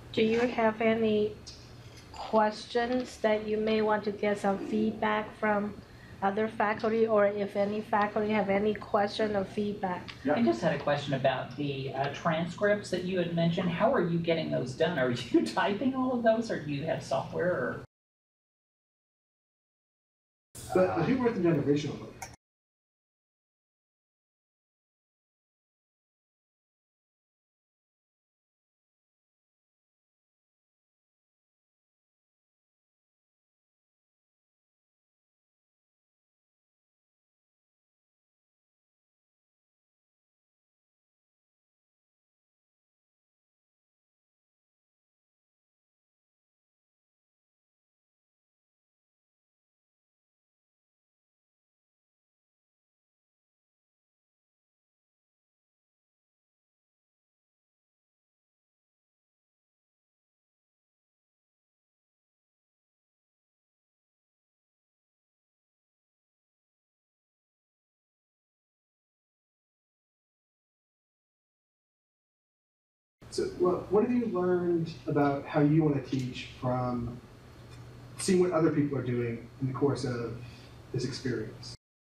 Do you have any questions that you may want to get some feedback from other faculty, or if any faculty have any question or feedback? I just had a question about the transcripts that you had mentioned. How are you getting those done? Are you typing all of those, or do you have software? Or? But who wrote them down originally? So what have you learned about how you want to teach from seeing what other people are doing in the course of this experience?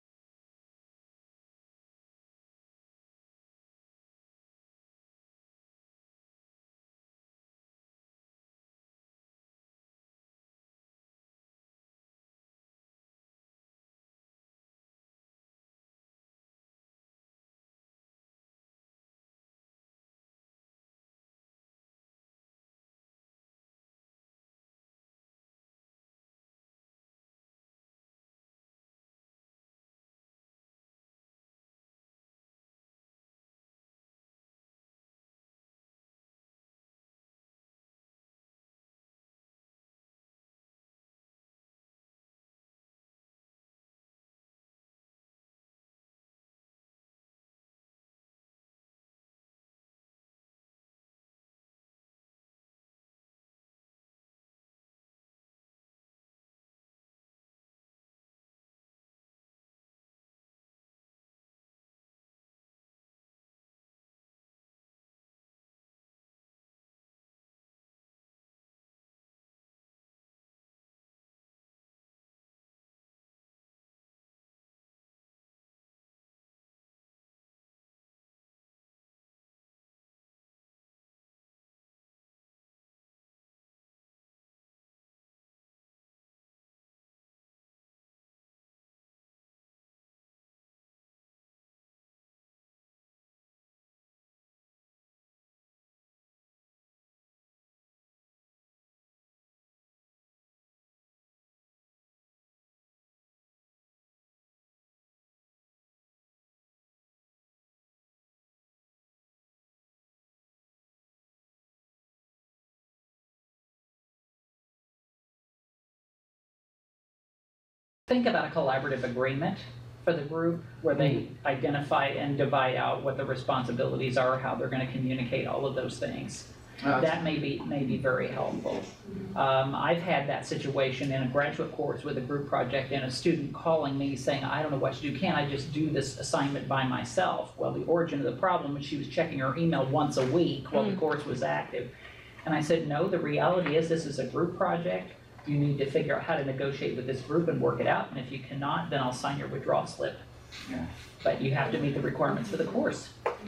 Think about a collaborative agreement for the group where they identify and divide out what the responsibilities are, how they're going to communicate all of those things. That may be very helpful. I've had that situation in a graduate course with a group project and a student calling me saying, I don't know what to do. Can't I just do this assignment by myself? Well, the origin of the problem was she was checking her email once a week while the course was active. And I said, no, the reality is this is a group project. You need to figure out how to negotiate with this group and work it out. And if you cannot, then I'll sign your withdrawal slip. Yeah. But you have to meet the requirements for the course.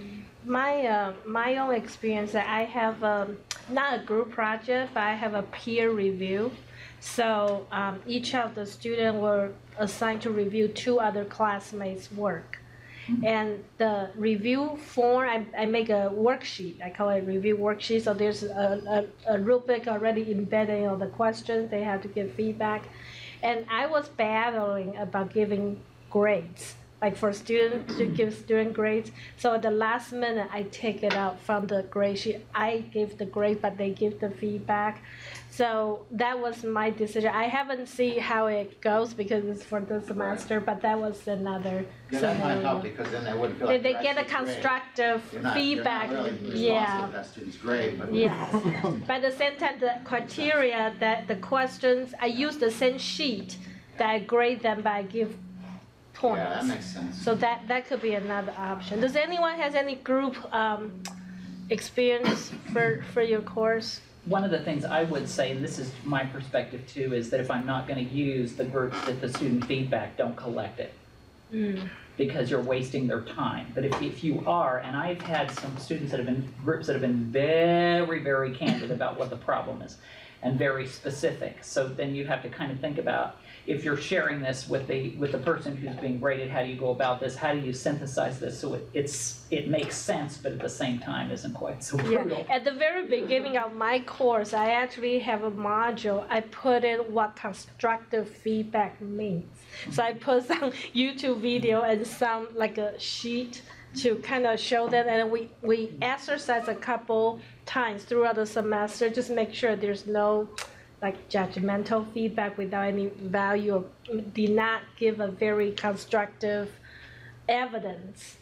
My own experience, that I have not a group project, but I have a peer review. So each of the students were assigned to review 2 other classmates' work. And the review form, I make a worksheet. I call it review worksheet. So there's a rubric already embedded in the questions. They have to give feedback. And I was battling about giving grades, like for students to give student grades. So at the last minute, I take it out from the grade sheet. I give the grade, but they give the feedback. So that was my decision. I haven't seen how it goes because it's for the semester, but that was another that might help because then they wouldn't feel like they get a constructive feedback. You're not really yeah. for that student's grade. But yes. But at the same time, the criteria that the questions, I use the same sheet that I grade them, but I give points. Yeah, that makes sense. So that could be another option. Does anyone has any group experience for your course? one of the things I would say, and this is my perspective too, is that if I'm not going to use the groups that the student feedback, don't collect it. Because you're wasting their time. But if you are, and I've had some students that have been, groups that have been very, very candid about what the problem is and very specific. So then you have to kind of think about, if you're sharing this with the person who's being graded, how do you go about this? How do you synthesize this so it makes sense, but at the same time isn't quite so brutal? At the very beginning of my course, I actually have a module. I put in what constructive feedback means. So I put some YouTube video and some like a sheet to kind of show that, and we exercise a couple times throughout the semester, just make sure there's no like judgmental feedback without any value, did not give a very constructive evidence,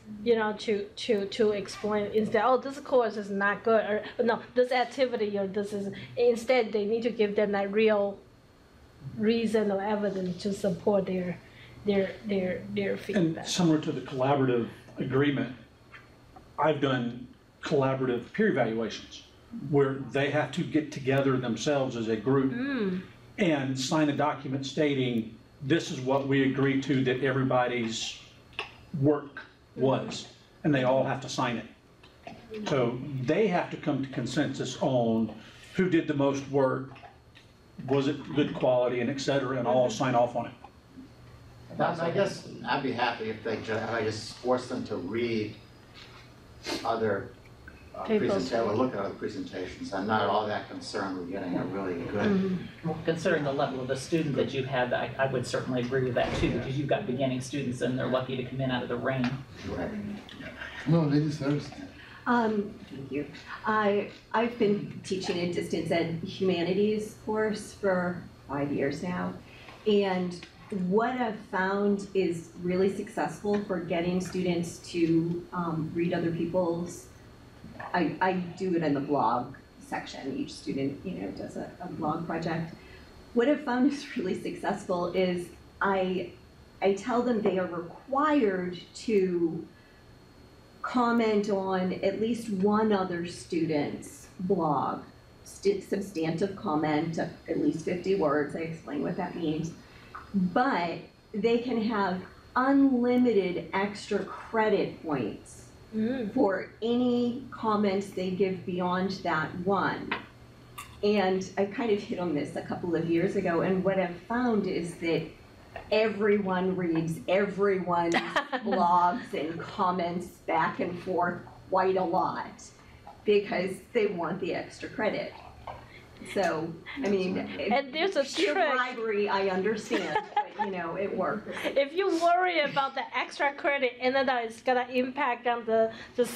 to explain instead, oh, this course is not good, or no, this activity, or this is, instead they need to give them that real reason or evidence to support their feedback. And similar to the collaborative agreement, I've done collaborative peer evaluations where they have to get together themselves as a group and sign a document stating this is what we agree to that everybody's work was, and they all have to sign it. So they have to come to consensus on who did the most work, was it good quality, and et cetera, and all sign off on it. I guess I'd be happy if I just forced them to read other presentations, or look at other presentations. I'm not all that concerned with getting a really good. Well, considering the level of the student that you have, I would certainly agree with that too, because you've got beginning students and they're lucky to come in out of the rain. Right. No, ladies first. Thank you. I've been teaching a distance ed humanities course for 5 years now, and what I've found is really successful for getting students to read other people's. I do it in the blog section. Each student, does a blog project. What I've found is really successful is I tell them they are required to comment on at least one other student's blog, substantive comment of at least 50 words. I explain what that means. But they can have unlimited extra credit points for any comments they give beyond that one. And I kind of hit on this a couple of years ago, and what I've found is that everyone reads everyone's blogs and comments back and forth quite a lot because they want the extra credit. So, I mean, and there's a sheer trick. bribery, I understand, but it works. If you worry about the extra credit, and then it's gonna impact on the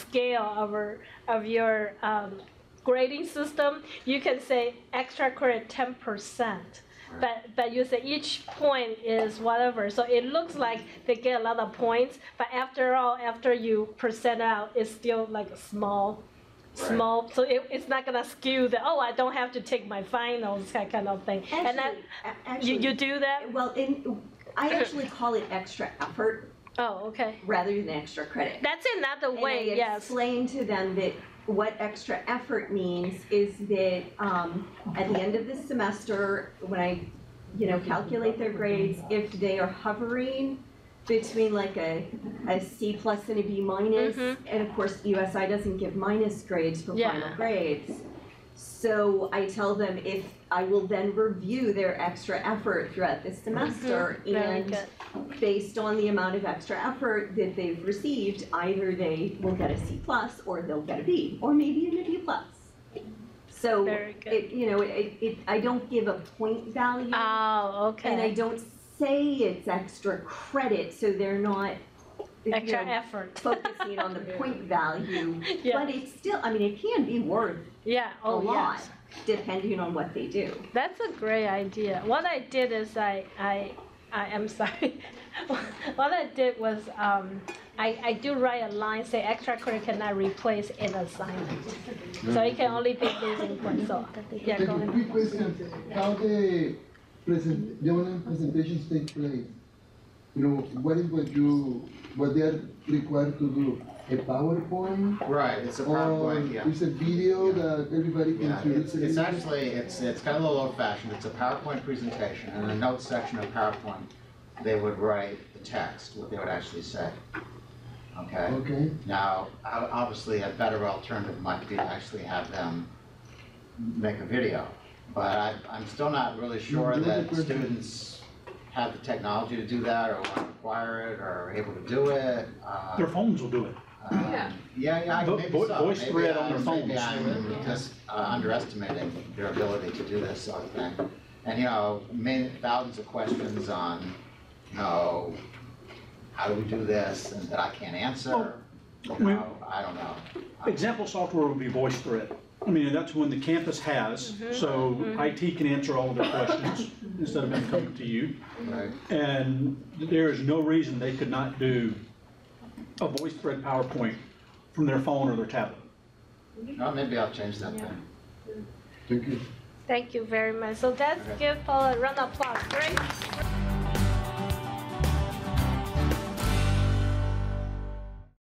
scale of your grading system, you can say extra credit 10%. But you say each point is whatever, so it looks like they get a lot of points, but after all, after you present out, it's still like small, so it's not gonna skew the, oh, I don't have to take my finals, that kind of thing. Actually, you do that? Well, I actually call it extra effort. Oh, okay. Rather than extra credit. That's another way, and I explain to them that what extra effort means is that at the end of the semester, when I, calculate their grades, if they are hovering between like a C+ and a B-, and of course USI doesn't give minus grades for final grades. So I tell them if I will then review their extra effort throughout the semester, and based on the amount of extra effort that they've received, either they will get a C+ or they'll get a B, or maybe even a B+. So I don't give a point value. Oh, okay. And I don't say it's extra credit, so they're not extra effort focusing on the point value. But it's still, it can be worth a lot, depending on what they do. That's a great idea. What I did is I'm sorry. What I did was I do write a line say extra credit cannot replace an assignment, so it can only be losing points. So yeah, go ahead. Quick question: how the presentations take place? what they're required to do? A PowerPoint? Right, it's a Or PowerPoint, yeah. it's a video Yeah. that everybody can Yeah, see? it's actually, it's kind of a little old fashioned, it's a PowerPoint presentation, and in the notes section of PowerPoint, they would write the text, what they would actually say. Okay? Okay, Now, obviously, a better alternative might be to actually have them make a video. But I'm still not really sure Mm, that really good. students have the technology to do that, or want to acquire it, or are able to do it. Their phones will do it. Yeah, maybe so. Voice Maybe thread on their Maybe phones. I'm just underestimating their ability to do this sort of thing. And, thousands of questions on, how do we do this, and that I can't answer, I don't know. Example software would be VoiceThread. I mean, that's one the campus has, so IT can answer all of their questions instead of them coming to you. Right. And there is no reason they could not do a VoiceThread PowerPoint from their phone or their tablet. Well, maybe I'll change that then. thank you. Thank you very much. So let's Okay. give Paul a round of applause. Great.